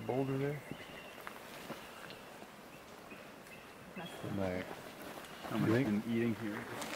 boulder there? How much been eating here?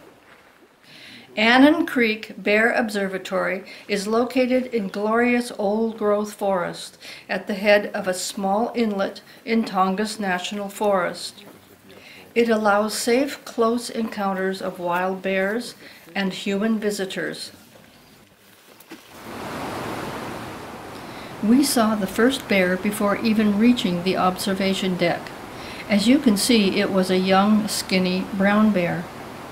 Anan Creek Bear Observatory is located in glorious old-growth forest at the head of a small inlet in Tongass National Forest. It allows safe, close encounters of wild bears and human visitors. We saw the first bear before even reaching the observation deck. As you can see, it was a young, skinny brown bear.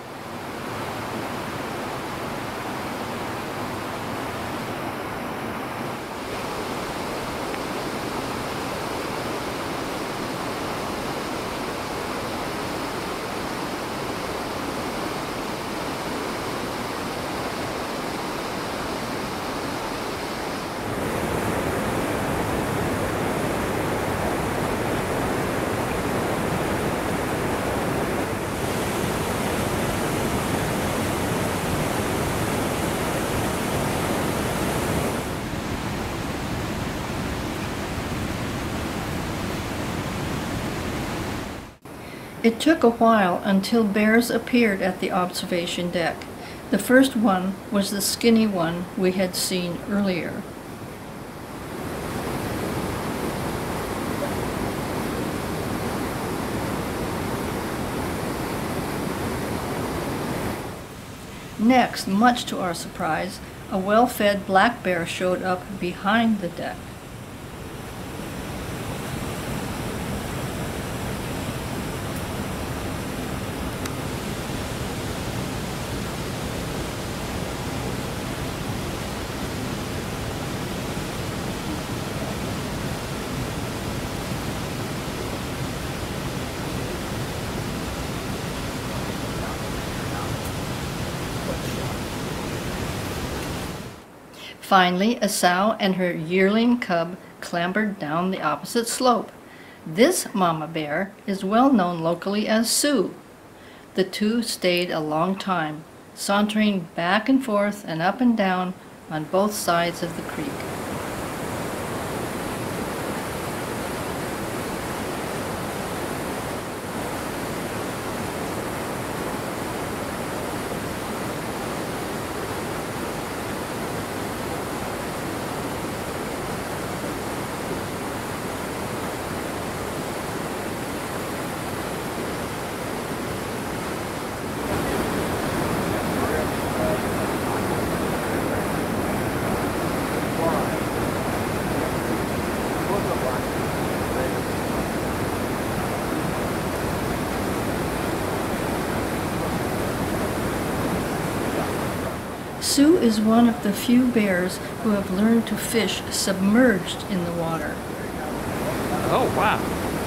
It took a while until bears appeared at the observation deck. The first one was the skinny one we had seen earlier. Next, much to our surprise, a well-fed black bear showed up behind the deck. Finally, a sow and her yearling cub clambered down the opposite slope. This mama bear is well known locally as Sue. The two stayed a long time, sauntering back and forth and up and down on both sides of the creek. Sue is one of the few bears who have learned to fish submerged in the water. Oh, wow.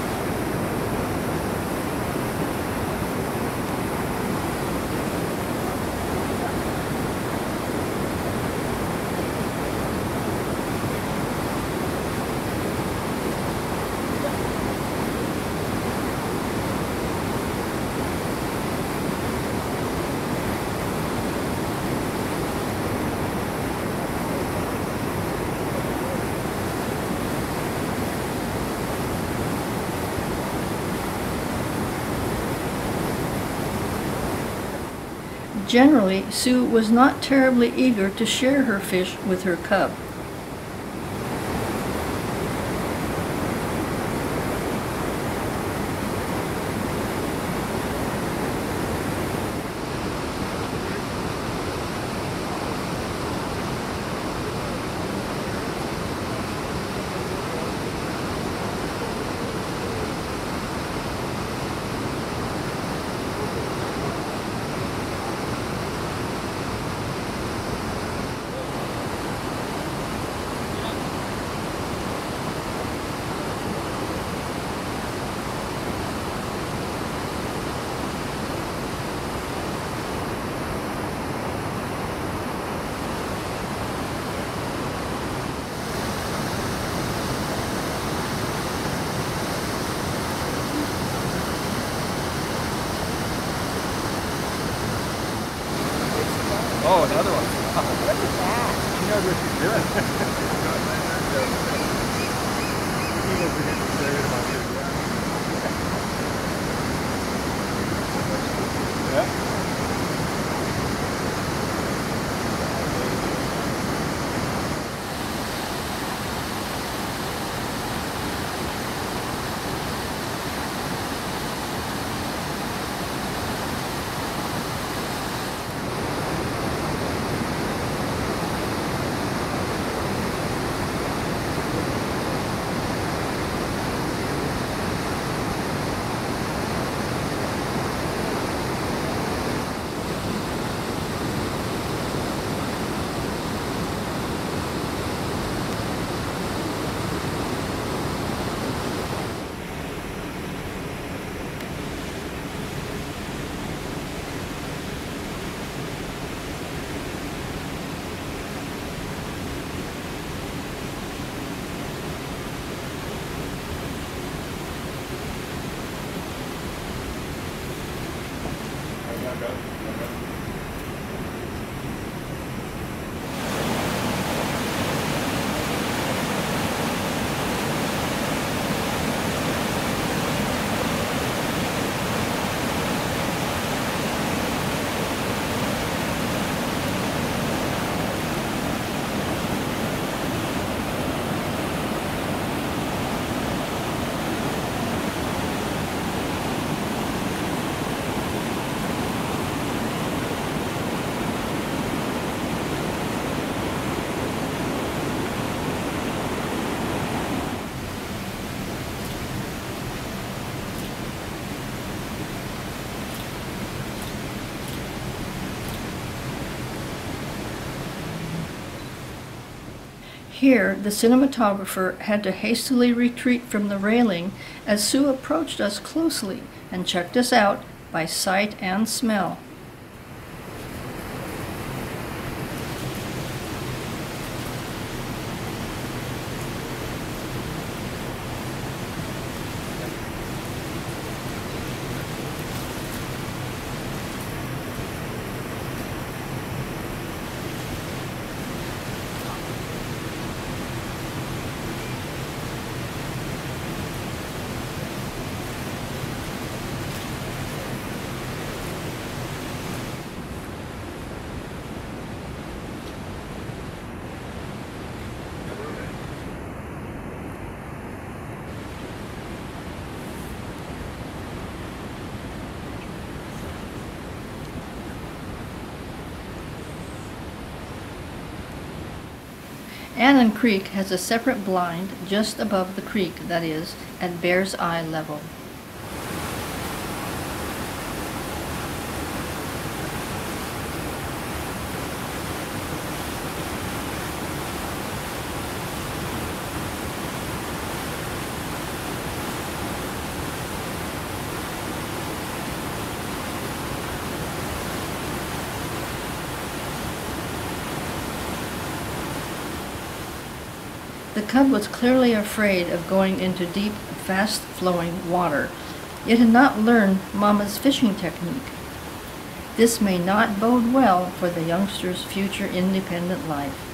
Generally, Sue was not terribly eager to share her fish with her cub. Oh, another one. Look at that. She knows what she's doing. Yeah. Here, the cinematographer had to hastily retreat from the railing as Sue approached us closely and checked us out by sight and smell. Anan Creek has a separate blind just above the creek, that is, at Bear's Eye level. The cub was clearly afraid of going into deep, fast-flowing water. It had not learned Mama's fishing technique. This may not bode well for the youngster's future independent life.